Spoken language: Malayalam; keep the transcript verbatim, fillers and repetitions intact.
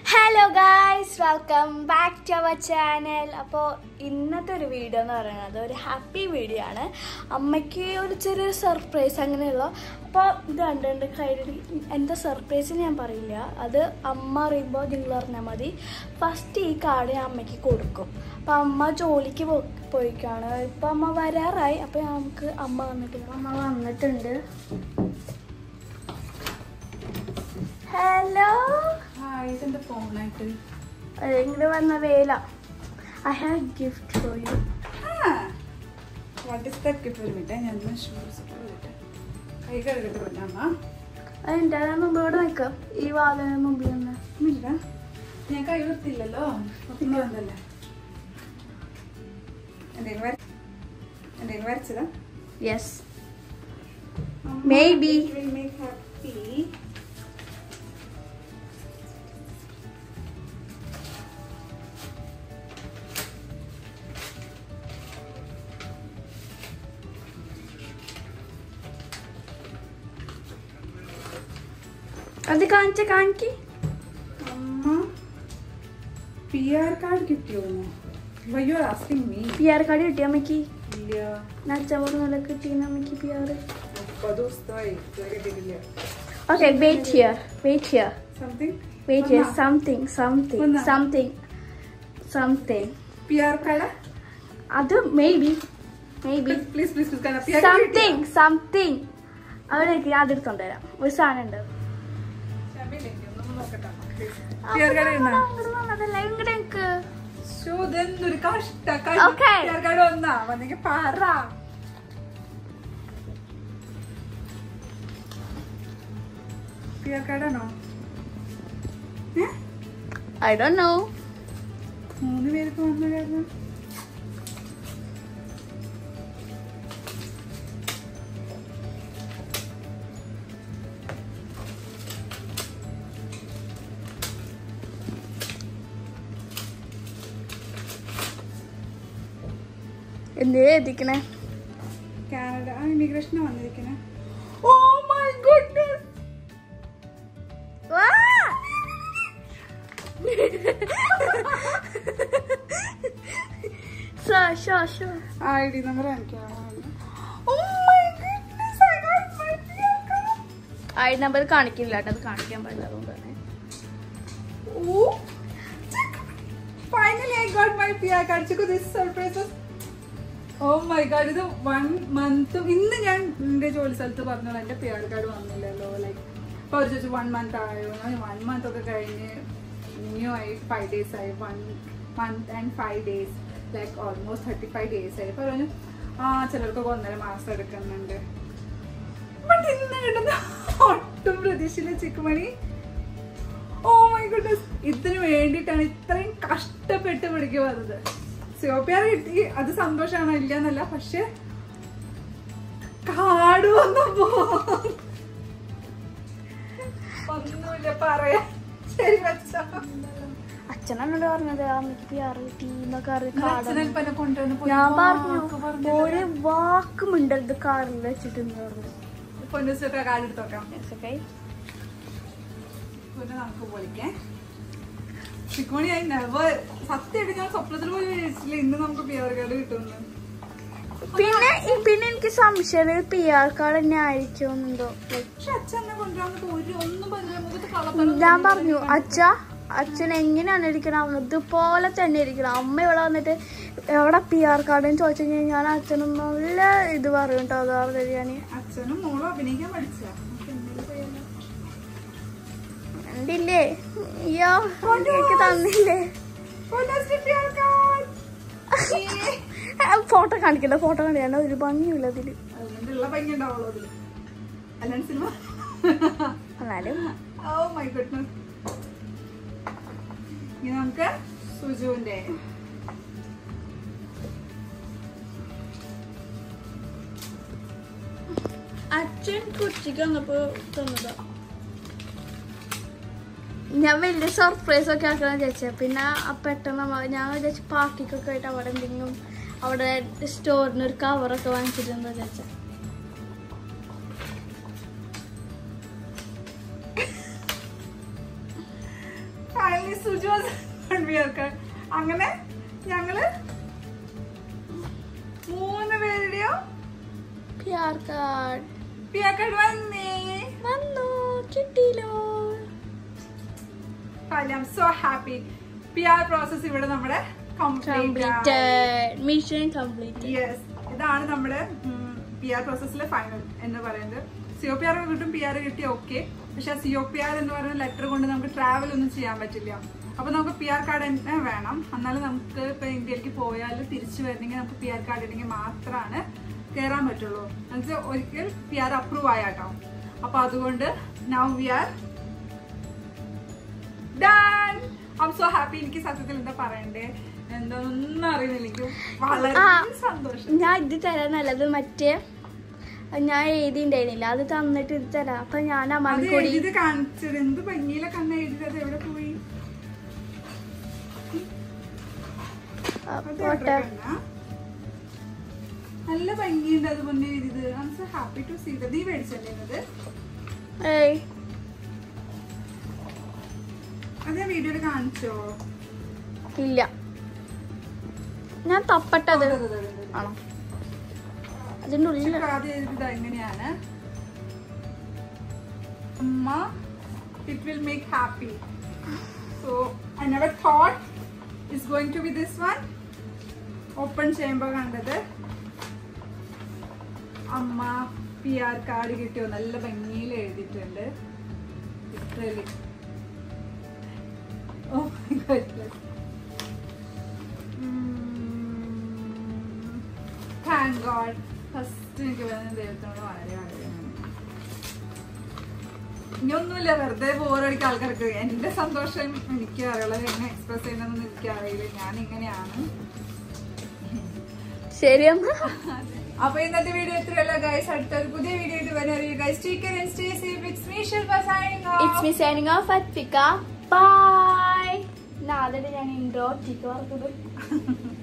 Hello guys, welcome back to our channel. അപ്പോൾ ഇന്നത്തെ ഒരു വീഡിയോ എന്ന് പറയുന്നത് ഒരു ഹാപ്പി വീഡിയോ ആണ്. അമ്മയ്ക്ക് ഒരു ചെറിയൊരു സർപ്രൈസ് അങ്ങനെയുള്ള. അപ്പോൾ ഇത് കണ്ടുകൊണ്ട് കയ്യിൽ എന്താ സർപ്രൈസ് ഞാൻ പറയില്ല, അത് അമ്മ അറിയുമ്പോൾ നിങ്ങൾ അറിഞ്ഞാൽ മതി. ഫസ്റ്റ് ഈ കാർഡ് ഞാൻ അമ്മയ്ക്ക് കൊടുക്കും. അപ്പോൾ അമ്മ ജോലിക്ക് പോ പോയിക്കാണ് ഇപ്പോൾ അമ്മ വരാറായി. അപ്പോൾ നമുക്ക് അമ്മ വന്നിട്ട് അമ്മ വന്നിട്ടുണ്ട്. ഹലോ, ഇതെന്റെ ഫോണായിട്ട് ഇങ്ങോട്ട് വന്ന വേല. I have gift for you. What is that gift? ഒരു മിനിറ്റ്, ഞാൻ ഷൂസ് കൈ കഴുകിട്ട് വരാമ. അതിൻ്റെ മുമ്പ് ഇവിടെ നിൽക്കാം, ഈ വാതിന് മുമ്പിൽ നിന്ന്. ഇല്ല, ഞാൻ കൈ വൃത്തിയില്ലല്ലോ. വന്നല്ലേ എന്തെങ്കിലും എന്തെങ്കിലും വരച്ചതാ? Yes, may be. അത് കാണിച്ച കാണിക്ക്. അമ്മ പി ആർ കാർഡ് കിട്ടിയോ? വയ്യോ asking me. P R card കിട്ടി അമ്മയ്ക്ക്? ഇല്ല, നച്ചവർ കിട്ടിയ അമ്മയ്ക്ക് പി ആർ. മുപ്പത് ദിവസമായി കിട്ടിയിട്ടില്ല. Okay, wait here, wait here, something wait here. Something something something something P R card. അത് may be may be please please something something അവരേക്ക് അതെടുത്തോണ്ട് വരാം. ഒരു സാധനം ഉണ്ട്. I don't know. മൂന്ന് പേർക്ക് വന്ന കാരണം എന്തേ എത്തിക്കണേ? കാനഡ ഇമിഗ്രേഷന് വന്നിരിക്കണേ. Oh my goodness, I D number I D number കാണിക്കില്ല കേട്ടോ, അത് കാണിക്കാൻ പാടില്ല, അതുകൊണ്ട് തന്നെ. Finally I got my P R card. Check this surprise. Oh my god, ഇത് വൺ മന്ത്. ഇന്ന് ഞാൻ എന്റെ ജോലി സ്ഥലത്ത് പറഞ്ഞോളൂ എന്റെ പി ആർ കാർഡ് വന്നില്ലല്ലോ. ലൈക്ക് ഇപ്പൊ അവർ ചോദിച്ചു വൺ മന്ത് ആയോ? വൺ മന്ത് ഒക്കെ കഴിഞ്ഞ് ഇനിയും ആയി ഫൈവ് ഡേയ്സ് ആയി. One month and five days like almost thirty five days ആയി. അപ്പൊ പറഞ്ഞു ആ ചിലർക്കൊക്കെ ഒന്നര മാസം എടുക്കുന്നുണ്ട്. ബട്ട് ഇന്ന് കിട്ടുന്ന ഒട്ടും പ്രതീക്ഷയില്ല ചിക്കുമണി. ഓ മൈ ഗുഡ്നസ്, ഇതിന് വേണ്ടിയിട്ടാണ് ഇത്രയും കഷ്ടപ്പെട്ട് പിടിക്കുക വന്നത്. സിഒപിആർ കിട്ടി, അത് സന്തോഷമാണോ ഇല്ല എന്നല്ല, പക്ഷെ കാട് വന്നപ്പോ ഒന്നുമില്ല പറയാ. ശരി വെച്ചോ. അച്ഛനോട് പറഞ്ഞത് അമ്മയ്ക്ക് പി ആർ കിട്ടി എന്നൊക്കെ കൊണ്ടുവന്ന് ഞാൻ പറഞ്ഞു ഒരു വാക്കുമുണ്ടത് കാറിൽ വെച്ചിട്ട് പൊന്നൂസൊക്കെ കാർഡ് എടുത്തോക്കാം. ഓക്കെ, നമുക്ക് പൊളിക്കാം. ചിക്കോണി ആയി നെവർ, സത്യമായിട്ട് ഞാൻ സ്വപ്നത്തിൽ പോയി വിളിച്ചില്ല ഇന്ന് നമുക്ക് പി ആർ കാർഡ് കിട്ടുന്നു. പിന്നെ പിന്നെ എനിക്ക് സംശയം പി ആർ കാർഡ് തന്നെ ആയിരിക്കുമെന്നുണ്ടോ. പക്ഷെ അച്ഛൻ എന്നെ കൊണ്ടുവന്നിട്ട് ഒരു ഒന്നും പറഞ്ഞ ഞാൻ പറഞ്ഞു അച്ഛ അച്ഛൻ എങ്ങനെയാണ് ഇരിക്കണം ഇതുപോലെ തന്നെ ഇരിക്കണം. അമ്മ ഇവിടെ വന്നിട്ട് എവിടെ പി ആർ കാർഡെന്ന് ചോദിച്ചു കഴിഞ്ഞാൽ ഞാൻ അച്ഛനും നല്ല ഇത് പറയും കേട്ടോ. അതാ ഞാൻ അച്ഛനും മോളും അഭിനയിക്കാൻ പഠിച്ച കണ്ടില്ലേ? അയ്യോ, എനിക്ക് തന്നില്ലേ? ഫോട്ടോ കാണിക്കണ്ട, ഫോട്ടോ കാണിക്കണ്ട, ഒരു ഭംഗിയില്ല അതില്. എന്നാലും നമുക്ക് സുജുവിന്റെ അച്ഛൻ കുച്ചിക്ക് വന്നപ്പോ തന്നതാ. ഞാൻ വലിയ സർപ്രൈസ് ഒക്കെ ആക്കണം വിചാരിച്ച, പിന്നെ പെട്ടെന്ന് ഞാൻ വിചാരിച്ചു പാർട്ടിക്കൊക്കെ ആയിട്ട് അവിടെ എന്തെങ്കിലും അവിടെ സ്റ്റോറിന് ഒരു കവറൊക്കെ വാങ്ങിച്ചിട്ടുണ്ടോ വിചാരിച്ച. ഫൈനലി സുജു പിയർ. അങ്ങനെ ഞങ്ങള് മൂന്ന് പേരുടെയോ പിയർ കാർഡ് പിയർ കാർഡ് വന്നേ വന്നു കിട്ടിയില്ലോ. I am so happy. P R process ഇവിടെ നമ്മുടെ മിഷൻ കംപ്ലീറ്റ്. യെസ്, ഇതാണ് നമ്മുടെ പി ആർ പ്രോസസ്സിലെ ഫൈനൽ എന്ന് പറയുന്നത്. സിഒ പി ആർ കിട്ടും, പി ആർ കിട്ടിയ ഓക്കെ. പക്ഷെ ആ സിഒ പി ആർ എന്ന് പറയുന്ന ലെറ്റർ കൊണ്ട് നമുക്ക് ട്രാവൽ ഒന്നും ചെയ്യാൻ പറ്റില്ല. അപ്പൊ നമുക്ക് പി ആർ കാർഡ് തന്നെ വേണം. എന്നാലും നമുക്ക് ഇപ്പൊ ഇന്ത്യയിലേക്ക് പോയാൽ തിരിച്ചു വരണമെങ്കിൽ നമുക്ക് പി ആർ കാർഡ് ഉണ്ടെങ്കിൽ മാത്രമാണ് കയറാൻ പറ്റുള്ളൂ. എന്നുവെച്ചാൽ ഒരിക്കൽ പി ആർ അപ്രൂവ് ആയാട്ടോ. അപ്പൊ അതുകൊണ്ട് now we are done. I am so happy. എനിക്ക് സത്യത്തിൽ എന്താ പറയണ്ടേ എന്താണെന്നൊന്നും അറിയുന്നില്ല. എനിക്ക് വളരെ സന്തോഷം. ഞാൻ ഇത് തരാൻ നല്ലത് മറ്റേ ഞാൻ എഴുതിണ്ടായിരുന്നില്ല, അത് തന്നിട്ട് ഇത് തരാം. അപ്പൊ ഞാൻ അമ്മാമിക്കൂടി ഇത് കാണിച്ചത് എന്ത് ഭംഗിയിലെ കണ്ണ എഴുതിയത് എവിടെ പോയി? നല്ല ഭംഗിയുണ്ട് അത് മുന്നേ എഴുതിയത്. I am so happy to see that. നീ മേടിച്ചല്ലേ അത് വീഡിയോയിൽ കാണിച്ചോ? ഇല്ല, ഞാൻ തപ്പട്ടത് ആണോ അതിന്റെ ഉള്ളിൽ. ആദ്യം എഴുതിയത് എങ്ങനെയാണ്? അമ്മ it will make happy. So I never thought it's going to be this one. Open ചെയ്യുമ്പോൾ കണ്ടത് അമ്മ പി ആർ കാർഡ് കിട്ടിയോ നല്ല ഭംഗിയിൽ എഴുതിയിട്ടുണ്ട്. Literally oh my god. Thank god. First എനിക്ക് പറയുന്നത് ദൈവത്തോട് വളരെ ആഗ്രഹമാണ്. ഇനിയൊന്നുമില്ല, വെറുതെ ബോറടിക്ക ആൾക്കാർക്ക്. എന്റെ സന്തോഷം എനിക്ക് അറിയുള്ളത് എങ്ങനെ എക്സ്പ്രസ് ചെയ്യണമെന്ന് എനിക്ക് അറിയില്ല. ഞാൻ ഇങ്ങനെയാണ്. ശരിയെന്നാ. അപ്പൊ ഇന്നത്തെ വീഡിയോ ഇത്രയല്ല ഗൈസ്. അടുത്തൊരു പുതിയ വീഡിയോ ആയിട്ട് വരാറിയ guys. Take care and stay safe. It's me Shilpa signing off. It's me signing off Athvika. Bye. നാളെ ഞാൻ ഇൻട്രോ ടിക്ക് പറഞ്ഞത്.